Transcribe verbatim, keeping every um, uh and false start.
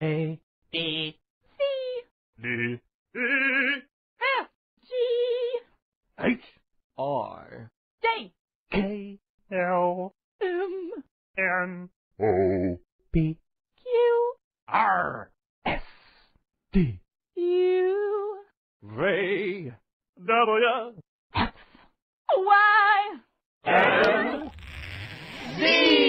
A, B, C, D, E, F, G, H, I, J, K, L, M, N, O, P, Q, R, S, T, U, V, W, X, Y, and Z!